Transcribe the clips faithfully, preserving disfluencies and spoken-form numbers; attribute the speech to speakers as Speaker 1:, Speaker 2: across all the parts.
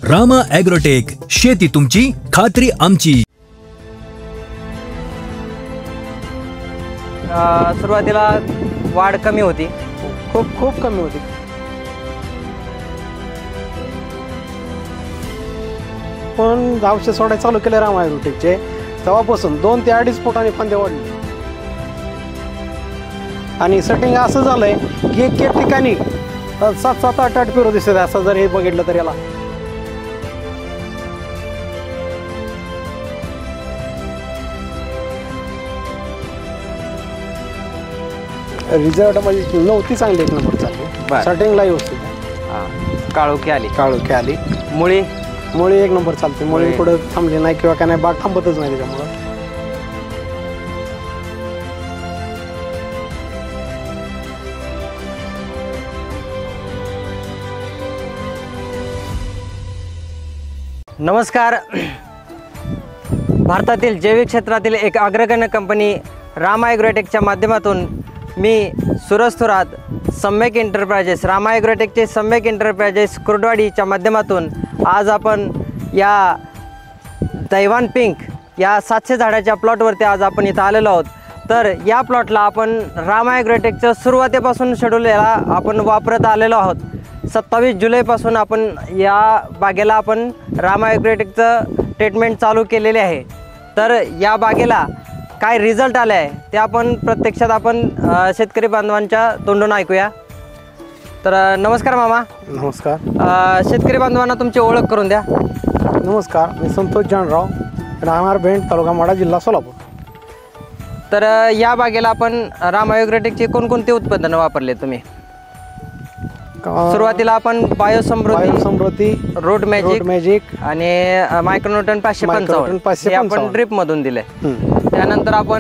Speaker 1: Rama agrotech, शेती तुमची खात्री आमची।
Speaker 2: सुरुवातीला वाढ कमी होती,
Speaker 3: खूप खूप कमी होती। पण औषध सोडायला चालू केले रामा ॲग्रोटेकचे, तेव्हापासून दोन ते अडीच फुटांनी फांदे वाढले आणि सेटिंग असं झालंय की एक एक ठिकाणी सात सात आठ आठ पेरू दिसत, असं जर हे बघितलं तर याला रिझल्ट म्हणजे नव्हती चांगली, एक नंबर चालली, सेटिंगला व्यवस्थित आहे।
Speaker 2: काळोखी आली
Speaker 3: काळोखी आली,
Speaker 2: मुळी
Speaker 3: मुळी एक नंबर चालते, मुळी कुठं थांबली नाही किंवा काय नाही, बाग थांबतच नाही त्याच्यामुळं।
Speaker 2: नमस्कार, भारतातील जैविक क्षेत्रातील एक अग्रगण्य कंपनी रामा ॲग्रोटेकच्या माध्यमातून मी सूरज थोरात, सम्यक एंटरप्राइजेस, रामा ॲग्रोटेकचे सम्यक एंटरप्राइजेस कुर्डवाडीच्या माध्यमातून आज आपण या तैवान पिंक या सातशे झाडाच्या प्लॉटवरती आज आपण इथं आलेलो आहोत। तर या प्लॉटला आपण रामा ॲग्रोटेकचं सुरुवातीपासून शेड्यूल याला आपण वापरत आलेलो आहोत। सत्तावीस जुलैपासून आपण या बागेला आपण रामा ॲग्रोटेकचं ट्रीटमेंट चालू केलेले आहे। तर या बागेला काय रिझल्ट आले आहे ते आपण प्रत्यक्षात आपण शेतकरी बांधवांच्या तोंडून ऐकूया। तर नमस्कार मामा।
Speaker 3: नमस्कार।
Speaker 2: शेतकरी बांधवांना तुमची ओळख करून द्या।
Speaker 3: नमस्कार, मी संतोष जानराव, राहणार भेंड, तालुका माडा, जिल्हा सोलापूर।
Speaker 2: तर या बागेला आपण रामा ॲग्रोटेकचे कोणकोणते उत्पादनं वापरले तुम्ही? सुरुवातीला आपण बायोसमृद्धी,
Speaker 3: समृद्धी,
Speaker 2: रोड मॅजिक
Speaker 3: मॅजिक
Speaker 2: आणि मायक्रोन्यूटन पाचशे पंचावन्न हे आपण ड्रिप मधून दिले। त्यानंतर आपण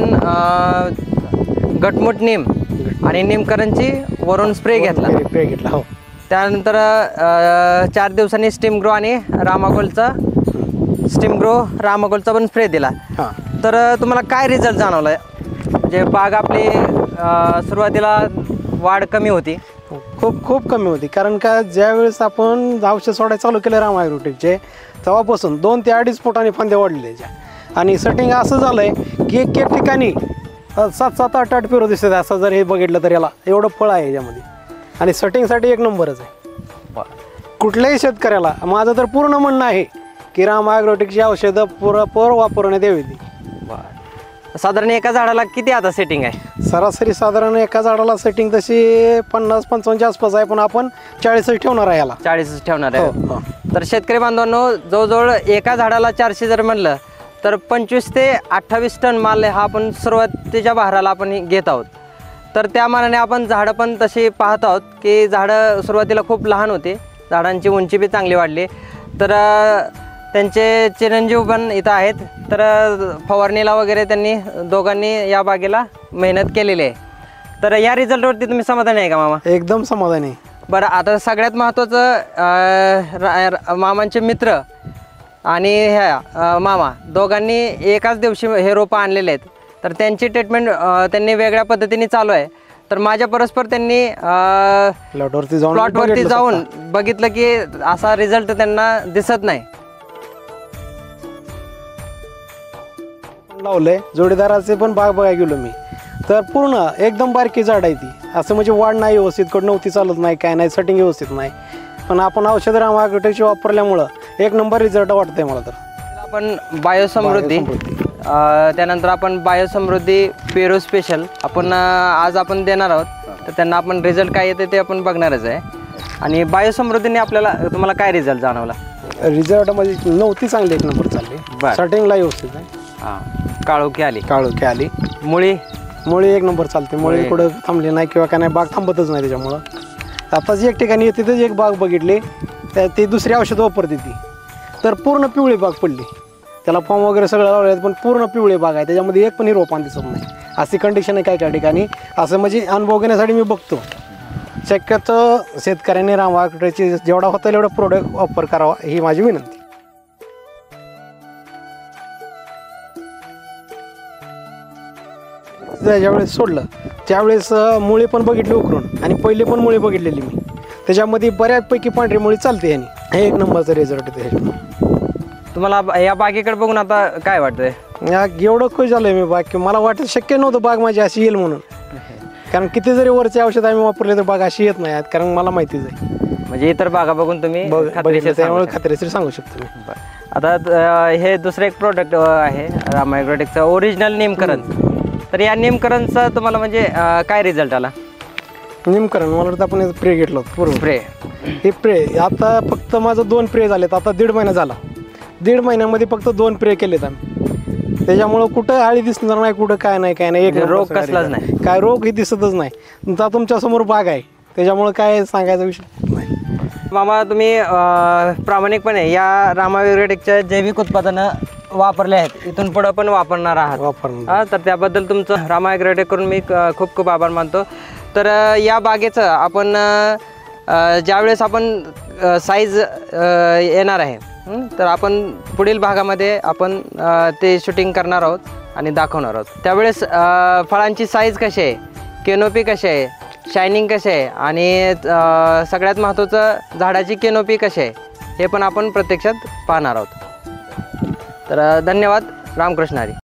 Speaker 2: गटमुट नीम आणि निमकरणची वरून स्प्रे घेतला
Speaker 3: घेतला हो।
Speaker 2: त्यानंतर चार दिवसांनी स्टीम ग्रो आणि रामागोलचा स्टीम ग्रो रामागोलचा पण स्प्रे दिला। तर तुम्हाला काय रिझल्ट जाणवलाय? जे बाग आपली सुरुवातीला वाढ कमी होती,
Speaker 3: खूप खूप कमी होती, कारण का ज्यावेळेस आपण औषध सोडायला चालू केले रामा ॲग्रोटेकचे, तेव्हापासून दोन ते अडीच फुटांनी फांदे वाढले आणि सेटिंग असं झालंय की एक एक ठिकाणी सात सात आठ आठ पेरू दिसत, असं जर हे बघितलं तर याला एवढं फळ आहे याच्यामध्ये आणि सेटिंगसाठी एक नंबरच आहे। कुठल्याही शेतकऱ्याला माझं तर पूर्ण म्हणणं आहे की रामा ॲग्रोटेकची औषधं पुरेपूर वापरण्यात यावी।
Speaker 2: साधारण एका झाडाला किती आता सेटिंग आहे?
Speaker 3: सरासरी साधारण एका झाडाला सेटिंग तशी पन्नास पंचावन्नच्या आसपास आहे, पण आपण चाळीसच ठेवणार आहे याला,
Speaker 2: चाळीसच ठेवणार आहे। तर शेतकरी बांधवांनो, जवळजवळ एका झाडाला चारशे जर म्हणलं तर पंचवीस ते अठ्ठावीस टन माल हा आपण सुरुवातीच्या बहाराला आपण घेत आहोत। तर त्या मानाने आपण झाडं पण तशी पाहत आहोत की झाडं सुरुवातीला खूप लहान होते, झाडांची उंची बी चांगली वाढली। तर त्यांचे चिरंजीव पण इथं आहेत, तर फवारणीला वगैरे त्यांनी दोघांनी या बागेला मेहनत केलेली आहे। तर या रिझल्टवरती तुम्ही समाधानी आहे का मामा?
Speaker 3: एकदम समाधानी।
Speaker 2: बरं, आता सगळ्यात महत्त्वाचं, मामांचे मित्र आणि ह्या मामा दोघांनी एकाच दिवशी हे रोपं आणलेले आहेत, तर त्यांची ट्रीटमेंट त्यांनी वेगळ्या पद्धतीने चालू आहे। तर माझ्या परस्पर त्यांनी
Speaker 3: प्लॉटवरती जाऊन
Speaker 2: प्लॉटवरती जाऊन बघितलं की असा रिझल्ट त्यांना दिसत नाही।
Speaker 3: लावलंय जोडीदाराचे पण बाग बघायला गेलो मी, तर पूर्ण एकदम बारकी झाड आहे ती, असं म्हणजे वाढ नाही व्यवस्थित, कड नव्हती चालत नाही, काय नाही, सेटिंग व्यवस्थित नाही, पण आपण औषध रामा ॲग्रोटेकची वापरल्यामुळं एक नंबर रिझल्ट वाटतंय मला। तर
Speaker 2: आपण बायोसमृद्धी, त्यानंतर आपण बायोसमृद्धी पेरू स्पेशल आपण आज आपण देणार आहोत, तर त्यांना आपण रिझल्ट काय येते ते आपण बघणारच आहे। आणि बायोसमृद्धीने आपल्याला तुम्हाला काय रिझल्ट जाणवला?
Speaker 3: रिझल्ट म्हणजे नव्हती चांगली, एक नंबर चालली, सेटिंगला व्यवस्थित आहे।
Speaker 2: हां, काळोखी आली,
Speaker 3: काळोखी आली,
Speaker 2: मुळी
Speaker 3: मुळी एक नंबर चालते, मुळी कुठं थांबली नाही किंवा काय नाही, बाग थांबतच नाही त्याच्यामुळं। आताच एक ठिकाणी तिथंच एक बाग बघितली, त्या ती दुसरी औषध वापरते ती, तर पूर्ण पिवळी बाग पडली, त्याला फॉर्म वगैरे सगळं लावले, पण पूर्ण पिवळी बाग आहे, त्याच्यामध्ये एक पण रोपान दिसत नाही, अशी कंडिशन आहे काय काय ठिकाणी। असं म्हणजे अनुभव घेण्यासाठी मी बघतो, शक्यतो शेतकऱ्यांनी रामा ॲग्रोटेकची जेवढा होता तेवढा प्रोडक्ट वापर करावा ही माझी विनंती। ज्यावेळेस सोडलं त्यावेळेस मुळे पण बघितली उकरून आणि पहिले पण मुळे बघितलेली मी, त्याच्यामध्ये बऱ्याचपैकी पांढरी मुळी चालते यांनी, हे एक नंबरचा रिझल्ट येतो ह्याच्यामुळे.
Speaker 2: तुम्हाला ब- या बागेकडे बघून आता काय वाटतंय?
Speaker 3: या एवढं खुश झालं मी बाग की मला वाटत शक्य नव्हतं बाग माझी अशी येईल म्हणून. कारण किती जरी वरचे औषध आम्ही वापरले तर बाग अशी येत नाही, कारण मला माहितीच आहे.
Speaker 2: म्हणजे इतर बागा बघून तुम्ही
Speaker 3: बघ-
Speaker 2: खात्रीशीर
Speaker 3: बघितलं
Speaker 2: सांगू
Speaker 3: त्यामुळे
Speaker 2: शकता.
Speaker 3: खात्रीशीर सांगू शकतो मी.
Speaker 2: बरं. आता अ, हे दुसरं एक प्रोडक्ट आहे रामा ॲग्रोटेकचं ओरिजिनल नेमकरण. तर या नेमकरणचा तुम्हाला म्हणजे अ, काय रिझल्ट आला?
Speaker 3: निमकरण मला वाटतं आपण प्रे घेतलं होतं पूर्ण.
Speaker 2: स्प्रे.
Speaker 3: हे प्रे आता फक्त माझं दोन प्रे झालेत, आता दीड महिना झाला. दीड महिन्यामध्ये फक्त दोन प्रे केलेत आम्ही. त्याच्यामुळं कुठं आळी दिसणार नाही, कुठं काय नाही काय नाही. एक
Speaker 2: म्हणजे
Speaker 3: नंबर
Speaker 2: रोग
Speaker 3: सगळा
Speaker 2: कसलाच
Speaker 3: result.
Speaker 2: नाही.
Speaker 3: काय रोग हे दिसतच नाही. आता तुमच्या समोर बाग आहे, त्याच्यामुळं काय सांगायचा विषय नाही.
Speaker 2: मामा तुम्ही अ, प्रामाणिकपणे या रामा ॲग्रोटेकच्या जैविक उत्पादनं वापरले आहेत, इथून पुढं पण वापरणार आहात.
Speaker 3: वापरणं
Speaker 2: हा, तर त्याबद्दल तुमचं रामा ॲग्रोटेक करून मी क- खूप खूप आभार मानतो. तर अ, या बागेचं आपण अ, अ, ज्यावेळेस आपण साईज येणार आहे, हं, तर आपण पुढील भागामध्ये आपण अ, ते शूटिंग करणार आहोत आणि दाखवणार आहोत. त्यावेळेस अ, फळांची साईज कशी आहे, केनोपी कशी आहे, शायनिंग कशी आहे आणि अ, सगळ्यात महत्त्वाचं झाडाची केनोपी कशी आहे हे पण आपण प्रत्यक्षात पाहणार आहोत. तर अ, धन्यवाद. रामकृष्ण हरी.